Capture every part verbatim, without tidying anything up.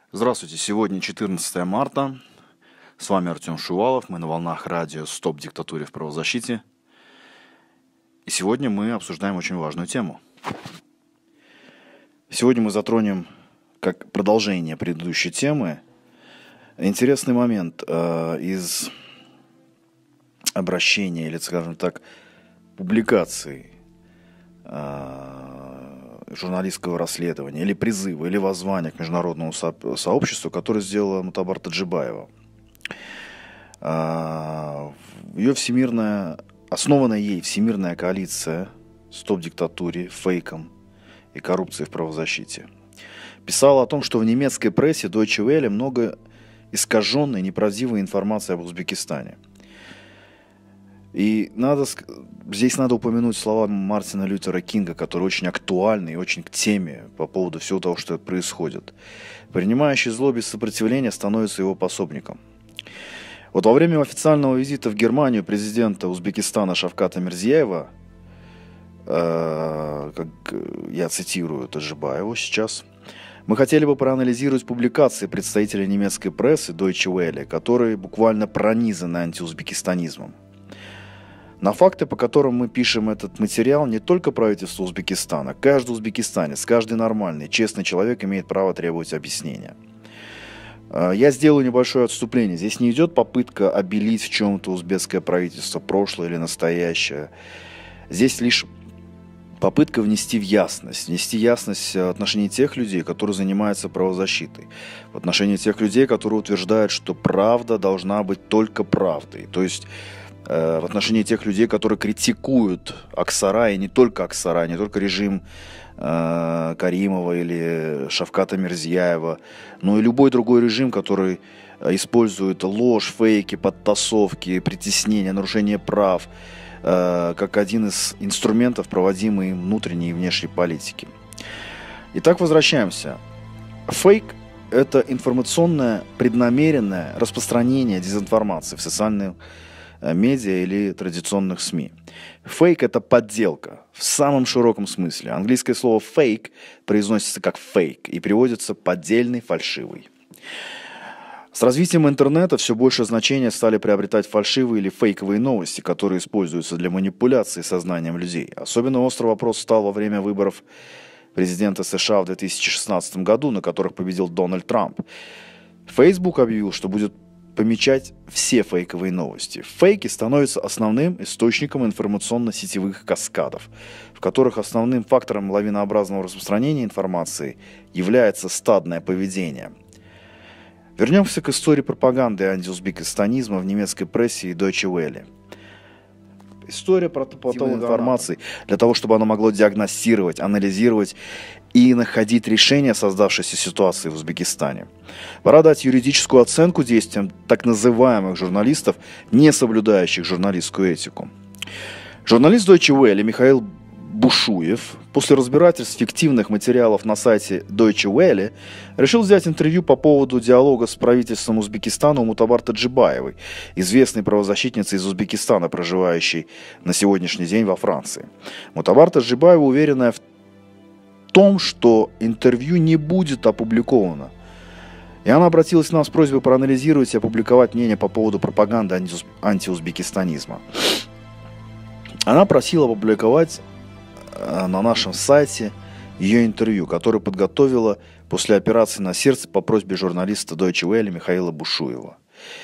Здравствуйте, сегодня четырнадцатое марта, с вами Артем Шувалов, мы на волнах радио «Стоп диктатуре в правозащите». И сегодня мы обсуждаем очень важную тему. Сегодня мы затронем, как продолжение предыдущей темы, интересный момент э, из обращения, или, скажем так, публикации э, журналистского расследования, или призыва, или воззвания к международному со- сообществу, которое сделала Мутабар Таджибаева. Э, ее всемирная, основанная ей всемирная коалиция «Стоп диктатуре», фейкам и коррупции в правозащите писала о том, что в немецкой прессе Deutsche Welle много искаженной, неправдивой информации об Узбекистане. И надо, здесь надо упомянуть слова Мартина Лютера Кинга, которые очень актуальны и очень к теме по поводу всего того, что происходит. Принимающий зло без сопротивления становится его пособником. Вот во время официального визита в Германию президента Узбекистана Шавката Мирзияева, э, как я цитирую Таджибаеву сейчас, мы хотели бы проанализировать публикации представителей немецкой прессы Deutsche Welle, которые буквально пронизаны антиузбекистанизмом. На факты, по которым мы пишем этот материал, не только правительство Узбекистана, каждый узбекистанец, каждый нормальный, честный человек имеет право требовать объяснения. Я сделаю небольшое отступление. Здесь не идет попытка обелить в чем-то узбекское правительство, прошлое или настоящее. Здесь лишь попытка внести в ясность, внести ясность в отношении тех людей, которые занимаются правозащитой, в отношении тех людей, которые утверждают, что правда должна быть только правдой. То есть в отношении тех людей, которые критикуют Аксара, и не только Аксара, не только режим э, Каримова или Шавката Мирзияева, но и любой другой режим, который использует ложь, фейки, подтасовки, притеснения, нарушение прав, э, как один из инструментов проводимой внутренней и внешней политики. Итак, возвращаемся. Фейк – это информационное преднамеренное распространение дезинформации в социальных медиа или традиционных СМИ. Фейк – это подделка в самом широком смысле. Английское слово fake произносится как fake и переводится поддельный, фальшивый. С развитием интернета все больше значения стали приобретать фальшивые или фейковые новости, которые используются для манипуляции сознанием людей. Особенно острый вопрос стал во время выборов президента США в две тысячи шестнадцатом году, на которых победил Дональд Трамп. Facebook объявил, что будет помечать все фейковые новости. Фейки становятся основным источником информационно-сетевых каскадов, в которых основным фактором лавинообразного распространения информации является стадное поведение. Вернемся к истории пропаганды антиузбекистанизма в немецкой прессе и Deutsche Welle. История про поток информации для того, чтобы она могла диагностировать, анализировать и находить решение создавшейся ситуации в Узбекистане. Пора дать юридическую оценку действиям так называемых журналистов, не соблюдающих журналистскую этику. Журналист Deutsche Welle Михаил Бушуев после разбирательств фиктивных материалов на сайте Deutsche Welle решил взять интервью по поводу диалога с правительством Узбекистана у Мутабар Таджибаевой, известной правозащитницы из Узбекистана, проживающей на сегодняшний день во Франции. Мутабар Таджибаева, уверенная в том, что интервью не будет опубликовано, и она обратилась к нам с просьбой проанализировать и опубликовать мнение по поводу пропаганды антиузбекистанизма. Она просила опубликовать на нашем сайте ее интервью, которое подготовила после операции на сердце по просьбе журналиста Deutsche Welle Михаила Бушуева.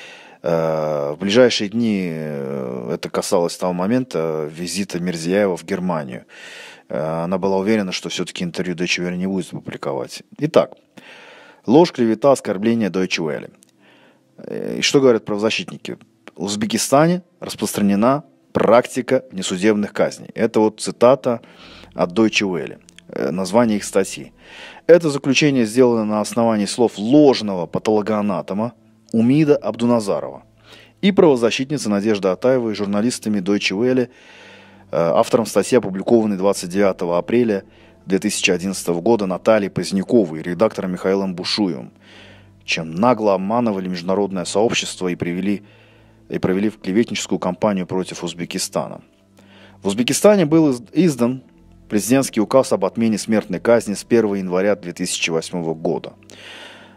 В ближайшие дни, это касалось того момента визита Мирзияева в Германию, она была уверена, что все-таки интервью Deutsche Welle не будет публиковать. Итак, ложь, клевета, оскорбление Deutsche Welle. И что говорят правозащитники? В Узбекистане распространена практика несудебных казней. Это вот цитата от Deutsche Welle, название их статьи. Это заключение сделано на основании слов ложного патологоанатома Умида Абдуназарова и правозащитницы Надежды Атаевой, журналистами Deutsche Welle, автором статьи, опубликованной двадцать девятого апреля две тысячи одиннадцатого года Натальей Поздняковой, редактором Михаилом Бушуевым, чем нагло обманывали международное сообщество и привели и провели в клеветническую кампанию против Узбекистана. В Узбекистане был издан президентский указ об отмене смертной казни с первого января две тысячи восьмого года.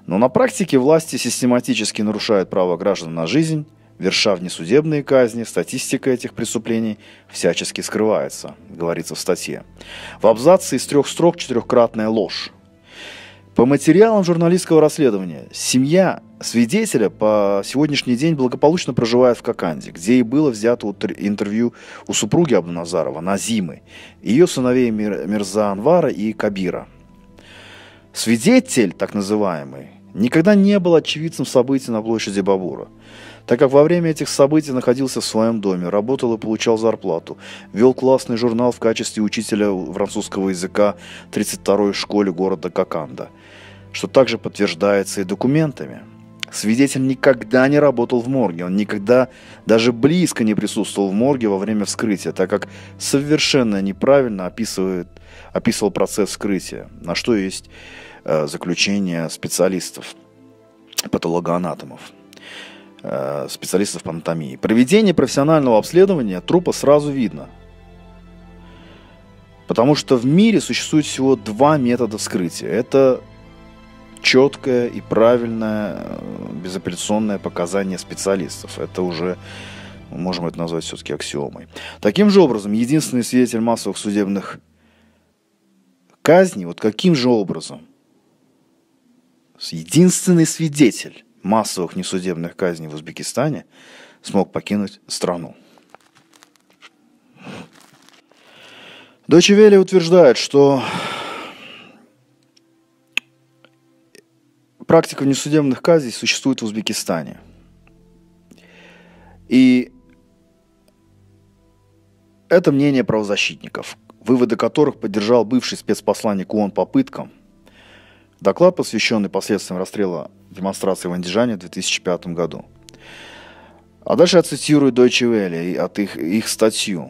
Но на практике власти систематически нарушают право граждан на жизнь, верша внесудебные казни. Статистика этих преступлений всячески скрывается, говорится в статье. В абзаце из трех строк четырехкратная ложь. По материалам журналистского расследования, семья свидетеля по сегодняшний день благополучно проживает в Коканде, где и было взято интервью у супруги Абдуназарова, Назимы, ее сыновей Мирза Анвара и Кабира. Свидетель, так называемый, никогда не был очевидцем событий на площади Бабура, так как во время этих событий находился в своем доме, работал и получал зарплату, вел классный журнал в качестве учителя французского языка в тридцать второй школе города Коканда, что также подтверждается и документами. Свидетель никогда не работал в морге, он никогда даже близко не присутствовал в морге во время вскрытия, так как совершенно неправильно описывает, описывал процесс вскрытия, на что есть э, заключение специалистов, патологоанатомов, э, специалистов по анатомии. Проведение профессионального обследования трупа сразу видно, потому что в мире существует всего два метода вскрытия. Это четкое и правильное, безапелляционное показание специалистов. Это уже, мы можем это назвать все-таки аксиомой. Таким же образом, единственный свидетель массовых судебных казней, вот каким же образом единственный свидетель массовых несудебных казней в Узбекистане смог покинуть страну? Deutsche Welle утверждает, что практика внесудебных казней существует в Узбекистане. И это мнение правозащитников, выводы которых поддержал бывший спецпосланник ООН по пыткам. Доклад, посвященный последствиям расстрела демонстрации в Андижане в две тысячи пятом году. А дальше я цитирую Deutsche Welle от их, их статью.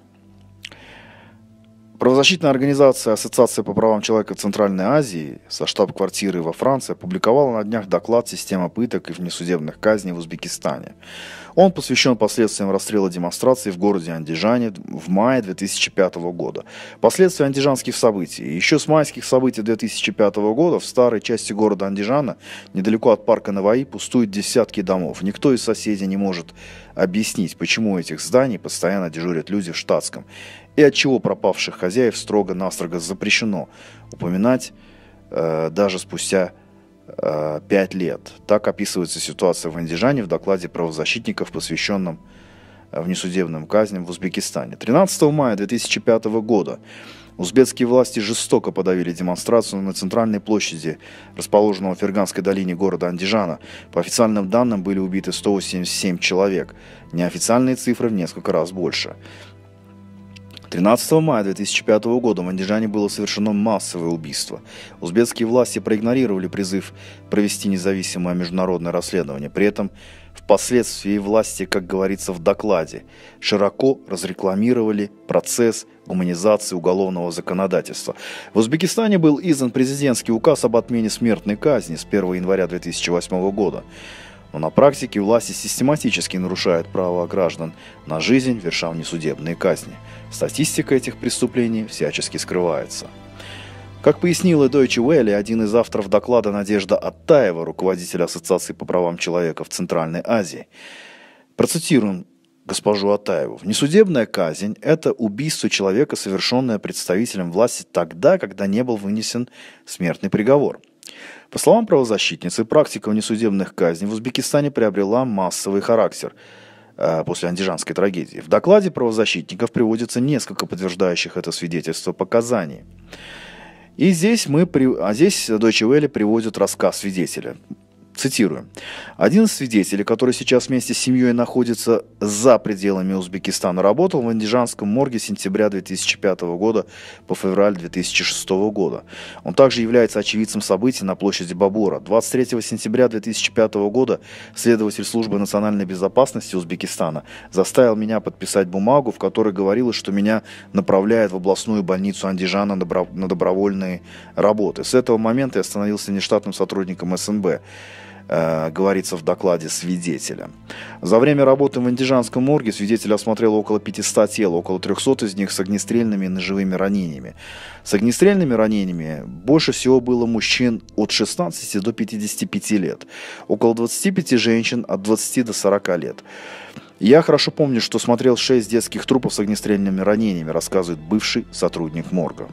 Правозащитная организация Ассоциация по правам человека Центральной Азии со штаб-квартирой во Франции опубликовала на днях доклад «Система пыток и внесудебных казней в Узбекистане». Он посвящен последствиям расстрела демонстраций в городе Андижане в мае две тысячи пятого года. Последствия андижанских событий. Еще с майских событий две тысячи пятого года в старой части города Андижана, недалеко от парка Наваи, пустуют десятки домов. Никто из соседей не может объяснить, почему у этих зданий постоянно дежурят люди в штатском, и отчего пропавших хозяев строго-настрого запрещено упоминать э, даже спустя э, пять лет. Так описывается ситуация в Андижане в докладе правозащитников, посвященном внесудебным казням в Узбекистане. тринадцатого мая две тысячи пятого года узбекские власти жестоко подавили демонстрацию на центральной площади, расположенного в Ферганской долине города Андижана. По официальным данным были убиты сто восемьдесят семь человек. Неофициальные цифры в несколько раз больше. тринадцатого мая две тысячи пятого года в Андижане было совершено массовое убийство. Узбекские власти проигнорировали призыв провести независимое международное расследование. При этом впоследствии власти, как говорится в докладе, широко разрекламировали процесс гуманизации уголовного законодательства. В Узбекистане был издан президентский указ об отмене смертной казни с первого января две тысячи восьмого года. Но на практике власти систематически нарушают право граждан на жизнь, верша внесудебные казни. Статистика этих преступлений всячески скрывается. Как пояснила Deutsche Welle, один из авторов доклада Надежда Аттаева, руководитель Ассоциации по правам человека в Центральной Азии, процитируем госпожу Аттаеву. «Внесудебная казнь – это убийство человека, совершенное представителем власти тогда, когда не был вынесен смертный приговор». По словам правозащитницы, практика внесудебных казней в Узбекистане приобрела массовый характер э, после андижанской трагедии. В докладе правозащитников приводится несколько подтверждающих это свидетельство показаний. И здесь, мы, а здесь Deutsche Welle приводит рассказ свидетеля. Цитирую. «Один из свидетелей, который сейчас вместе с семьей находится за пределами Узбекистана, работал в андижанском морге с сентября две тысячи пятого года по февраль две тысячи шестого года. Он также является очевидцем событий на площади Бабура. двадцать третьего сентября две тысячи пятого года следователь службы национальной безопасности Узбекистана заставил меня подписать бумагу, в которой говорилось, что меня направляют в областную больницу Андижана на добровольные работы. С этого момента я становился нештатным сотрудником СНБ. э, говорится в докладе свидетеля. За время работы в Андижанском морге свидетель осмотрел около пятисот тел, около трехсот из них с огнестрельными и ножевыми ранениями. С огнестрельными ранениями больше всего было мужчин от шестнадцати до пятидесяти пяти лет, около двадцати пяти женщин от двадцати до сорока лет. Я хорошо помню, что смотрел шесть детских трупов с огнестрельными ранениями, рассказывает бывший сотрудник морга.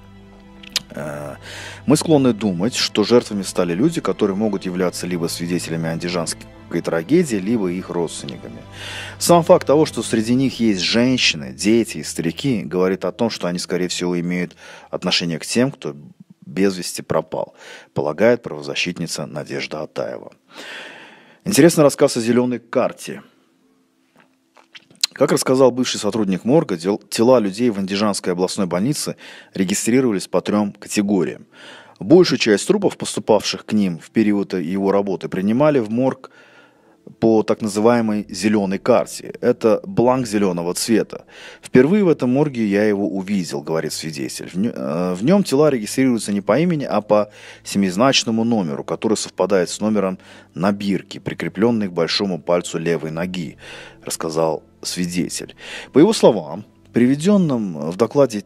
Мы склонны думать, что жертвами стали люди, которые могут являться либо свидетелями андижанской трагедии, либо их родственниками. Сам факт того, что среди них есть женщины, дети и старики, говорит о том, что они, скорее всего, имеют отношение к тем, кто без вести пропал, полагает правозащитница Надежда Атаева. Интересный рассказ о зеленой карте. Как рассказал бывший сотрудник морга, тела людей в Андижанской областной больнице регистрировались по трем категориям. Большую часть трупов, поступавших к ним в период его работы, принимали в морг по так называемой зеленой карте. Это бланк зеленого цвета. Впервые в этом морге я его увидел, говорит свидетель. В нем тела регистрируются не по имени, а по семизначному номеру, который совпадает с номером на бирке, прикрепленной к большому пальцу левой ноги, рассказал свидетель. По его словам, приведенным в докладе,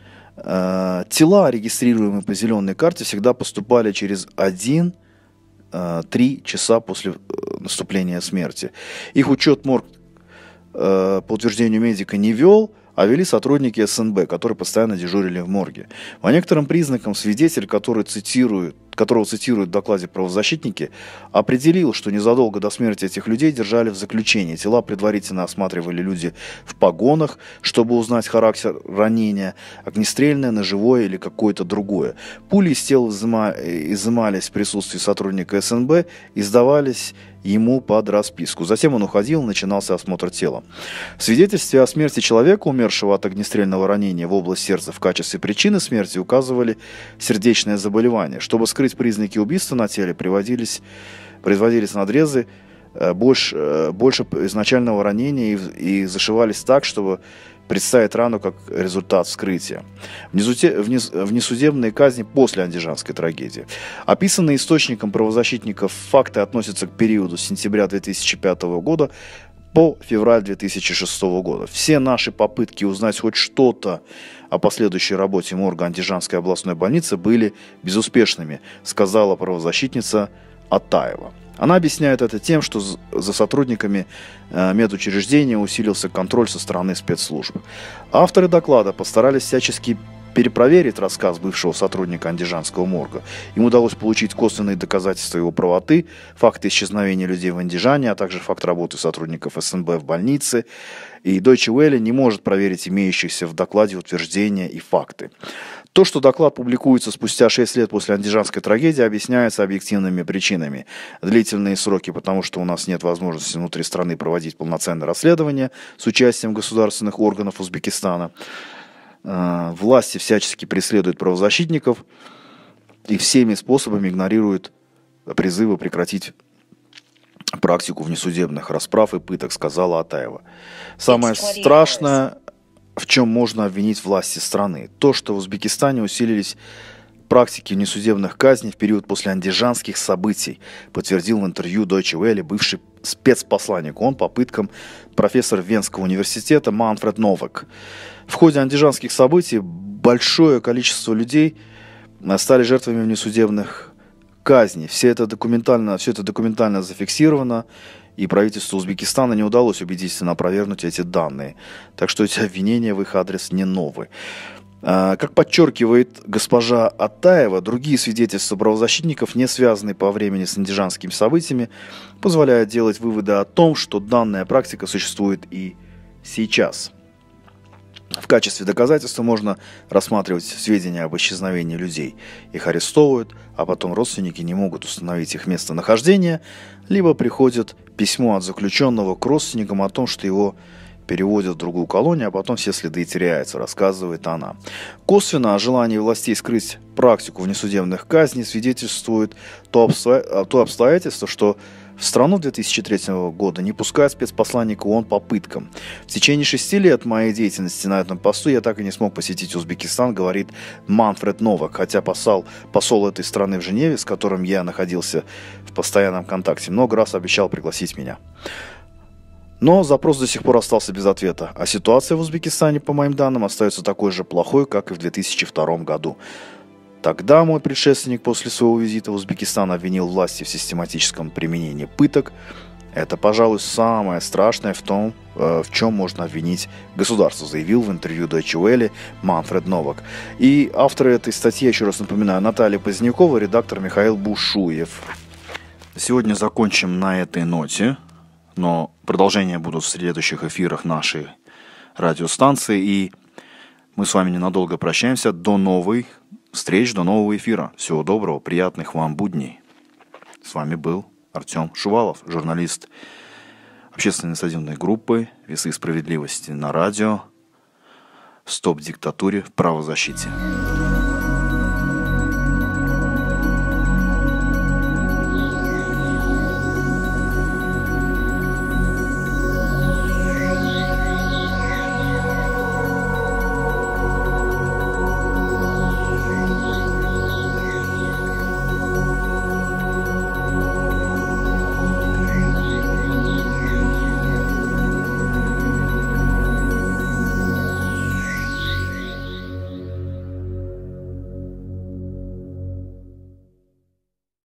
э, тела, регистрируемые по зеленой карте, всегда поступали через один три часа после наступления смерти. Их учет морг э, по утверждению медика не вел, а вели сотрудники СНБ, которые постоянно дежурили в морге. По некоторым признакам свидетель, который цитирует, которого цитируют в докладе правозащитники, определил, что незадолго до смерти этих людей держали в заключении. Тела предварительно осматривали люди в погонах, чтобы узнать характер ранения, огнестрельное, ножевое или какое-то другое. Пули из тел изыма... изымались в присутствии сотрудника СНБ и сдавались ему под расписку. Затем он уходил, начинался осмотр тела. В свидетельстве о смерти человека, умершего от огнестрельного ранения в область сердца, в качестве причины смерти указывали сердечное заболевание. Чтобы скрыть признаки убийства на теле, приводились, производились надрезы больше, больше изначального ранения и, и зашивались так, чтобы представить рану как результат вскрытия. Внесудебные казни после андижанской трагедии. Описанные источником правозащитников факты относятся к периоду с сентября две тысячи пятого года по февраль две тысячи шестого года. Все наши попытки узнать хоть что-то о последующей работе морга Андижанской областной больницы были безуспешными, сказала правозащитница Атаева. Она объясняет это тем, что за сотрудниками медучреждения усилился контроль со стороны спецслужб. Авторы доклада постарались всячески перепроверить рассказ бывшего сотрудника Андижанского морга. Им удалось получить косвенные доказательства его правоты, факты исчезновения людей в Андижане, а также факт работы сотрудников СНБ в больнице. И Deutsche Welle не может проверить имеющиеся в докладе утверждения и факты. То, что доклад публикуется спустя шесть лет после андижанской трагедии, объясняется объективными причинами. Длительные сроки, потому что у нас нет возможности внутри страны проводить полноценное расследование с участием государственных органов Узбекистана. Власти всячески преследуют правозащитников и всеми способами игнорируют призывы прекратить практику внесудебных расправ и пыток, сказала Атаева. Самое страшное, в чем можно обвинить власти страны, то, что в Узбекистане усилились практики внесудебных казней в период после андижанских событий, подтвердил в интервью Deutsche Welle бывший спецпосланник ООН по пыткам профессор Венского университета Манфред Новак. В ходе андижанских событий большое количество людей стали жертвами внесудебных казней. Все это документально, все это документально зафиксировано, и правительству Узбекистана не удалось убедительно опровергнуть эти данные. Так что эти обвинения в их адрес не новые. Как подчеркивает госпожа Атаева, другие свидетельства правозащитников, не связанные по времени с андижанскими событиями, позволяют делать выводы о том, что данная практика существует и сейчас. В качестве доказательства можно рассматривать сведения об исчезновении людей. Их арестовывают, а потом родственники не могут установить их местонахождение, либо приходит письмо от заключенного к родственникам о том, что его переводят в другую колонию, а потом все следы теряются, рассказывает она. Косвенно о желании властей скрыть практику внесудебных казней свидетельствует то, обсто... то обстоятельство, что в В страну две тысячи третьего года не пускают спецпосланника ООН по пыткам. В течение шести лет моей деятельности на этом посту я так и не смог посетить Узбекистан, говорит Манфред Новак, хотя посол, посол этой страны в Женеве, с которым я находился в постоянном контакте, много раз обещал пригласить меня. Но запрос до сих пор остался без ответа, а ситуация в Узбекистане, по моим данным, остается такой же плохой, как и в две тысячи втором году. Тогда мой предшественник после своего визита в Узбекистан обвинил власти в систематическом применении пыток. Это, пожалуй, самое страшное в том, в чем можно обвинить государство, заявил в интервью Deutsche Welle Манфред Новак. И авторы этой статьи, еще раз напоминаю, Наталья Позднякова, редактор Михаил Бушуев. Сегодня закончим на этой ноте, но продолжения будут в следующих эфирах нашей радиостанции. И мы с вами ненадолго прощаемся. До новой встреч, до нового эфира. Всего доброго, приятных вам будней. С вами был Артем Шувалов, журналист общественной инициативной группы «Весы справедливости» на радио «Стоп диктатуре в правозащите».